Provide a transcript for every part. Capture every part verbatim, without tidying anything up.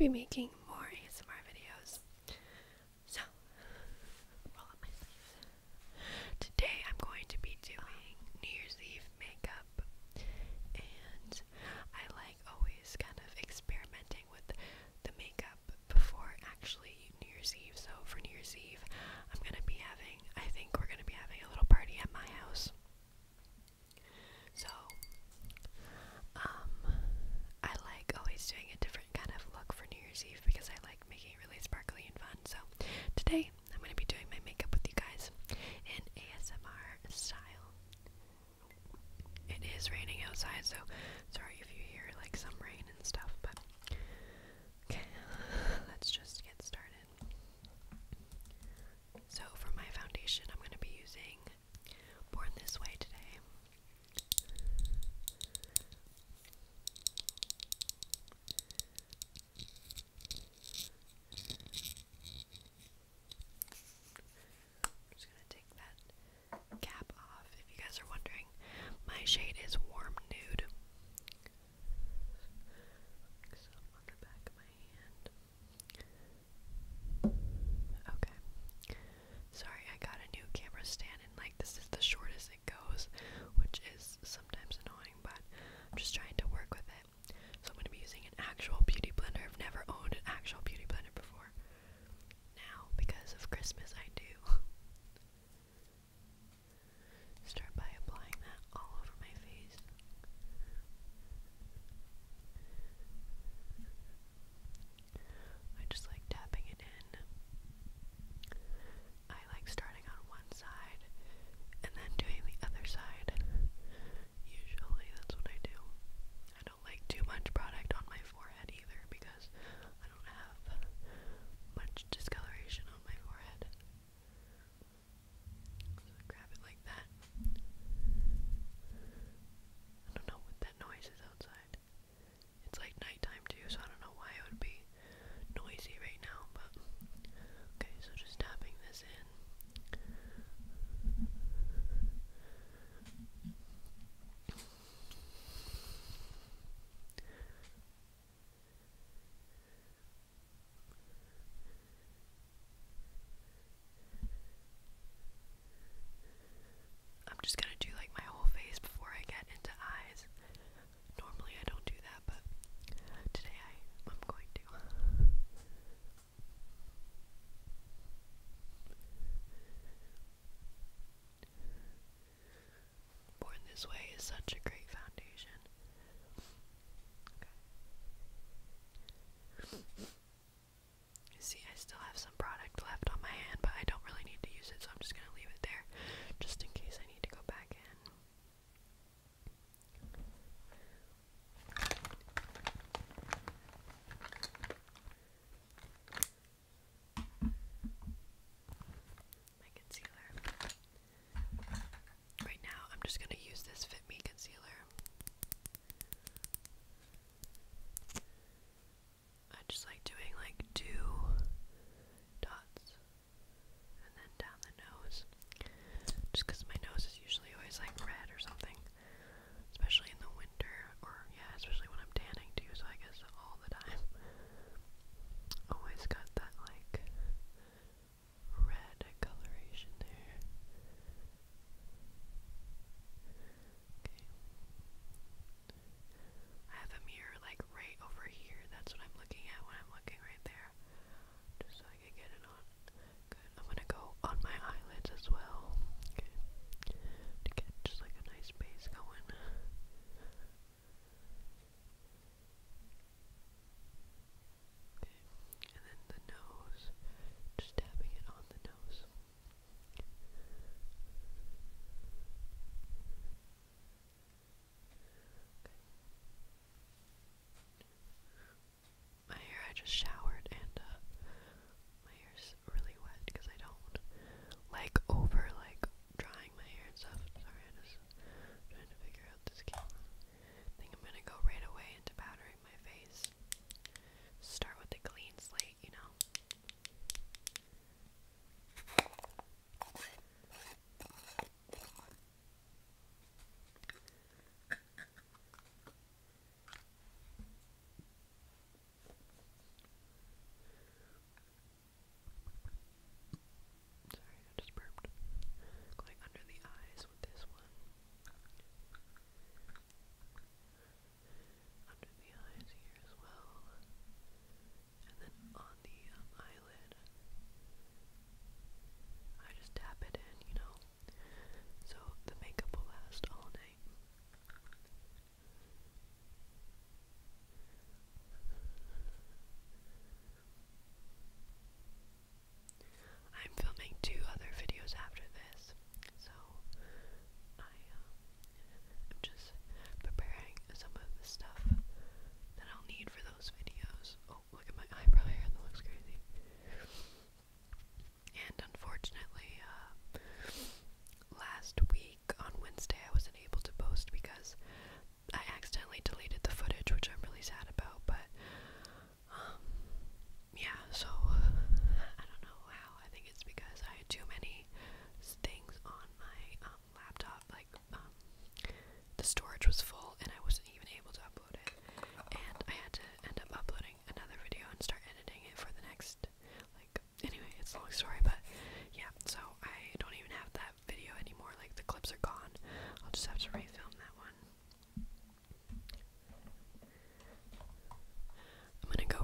be making more A S M R videos. So, roll up my sleeves. Today I'm going to be doing New Year's Eve makeup, and I like always kind of experimenting with the makeup before actually New Year's Eve. So for New Year's Eve, I'm gonna be having, I think we're gonna be having a little party at my house. So, um, I like always doing a different kind of look for New Year's Eve because I like making it really sparkly and fun. So today I'm going to be doing my makeup with you guys in A S M R style. It is raining outside, so sorry if you hear like some rain and stuff, but okay, let's just get started. So for my foundation, I'm going to be using Born This Way today. I'm just gonna take that cap off. If you guys are wondering, my shade is warm nude. So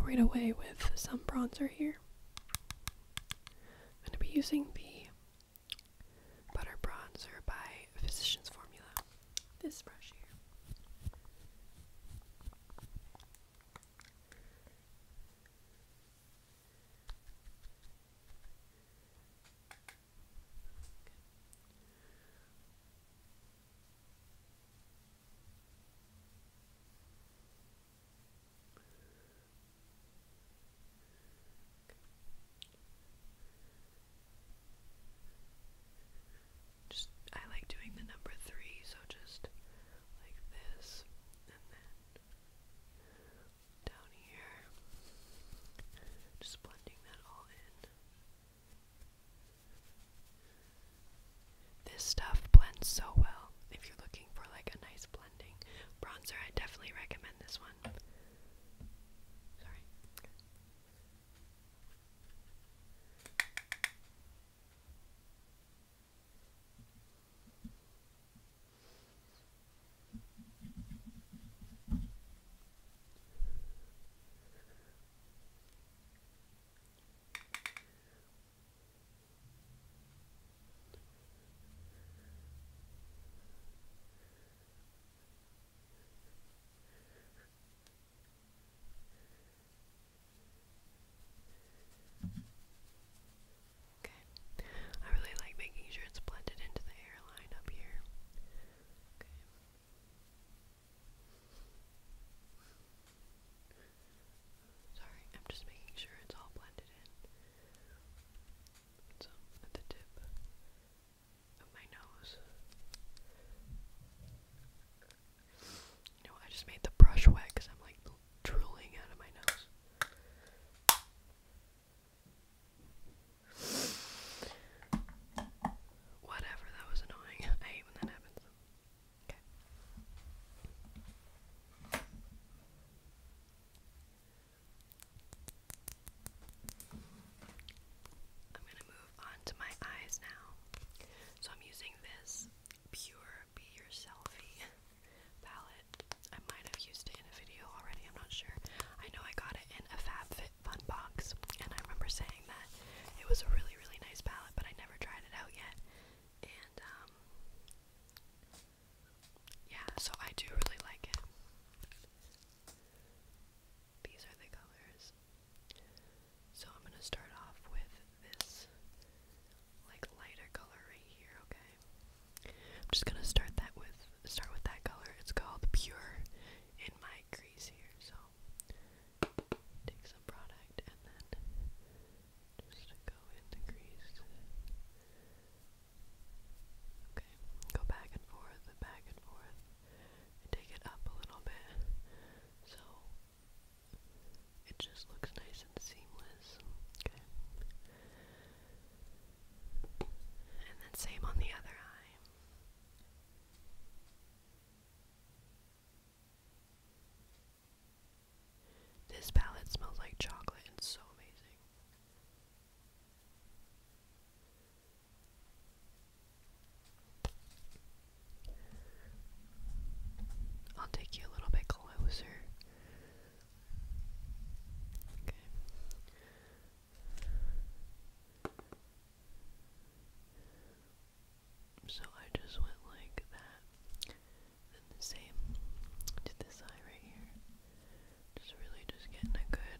right away with some bronzer here. I'm going to be using the Butter Bronzer by Physicians Formula. This brush here. Just, I like doing the number three, so just like this, and then down here, just blending that all in. This stuff blends so well. If you're looking for like a nice blending bronzer, I definitely recommend this one. Sorry. Okay. I really like making sure it's blended into the hairline up here. Okay. Sorry, I'm just making sure it's all blended in. So, at the tip of my nose. You know, I just made the brush wet because I'm like drooling out of my nose. Whatever, that was annoying. I hate when that happens. Okay. I'm gonna move on to my eyes now. So I'm using this Pure Be Yourselfie palette. I might have used it in a video already, I'm not sure. I know I got it in a FabFitFun box, and I remember saying that it was a really, really nice palette, but I never tried it out yet. And, um, yeah, so I do really like it. These are the colors. So I'm gonna start off with this, like, lighter color right here, okay? I'm just gonna start that with, start with that color. It's called Pure in my crease here, so take some product and then just go in the crease. Okay, go back and forth, back and forth, and take it up a little bit, so it just looks nice and seamless. Okay. And then same on the other eye. This palette smells like chocolate and so amazing. I'll take you a little bit closer. Okay. So I just went like that. And the same to this eye right here. Just really just getting a good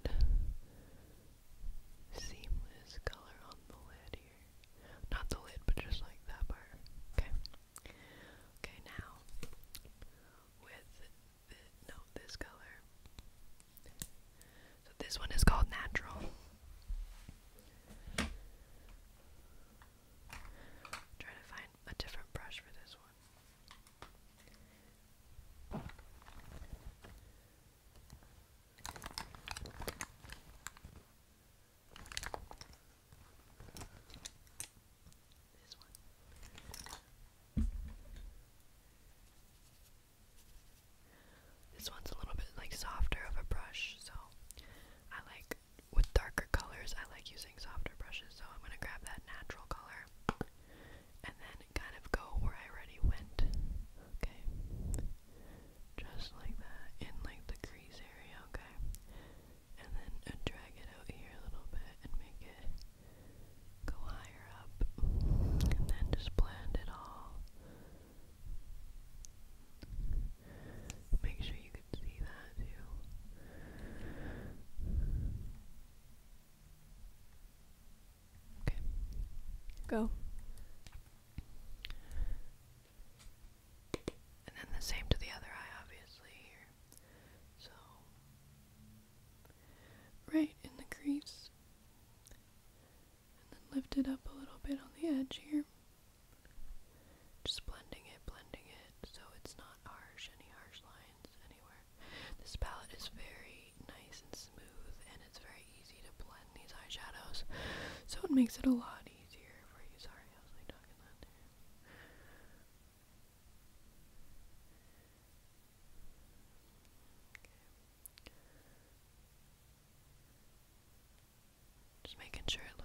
seamless color on the lid here. Not the lid, but just like that part. Okay. Okay, now with Go. And then the same to the other eye, obviously, here. So, right in the crease. And then lift it up a little bit on the edge here. Just blending it, blending it, so it's not harsh, any harsh lines anywhere. This palette is very nice and smooth, and it's very easy to blend these eyeshadows, so it makes it a lot easier for you. Sorry, I was like talking that there. Okay. Just making sure it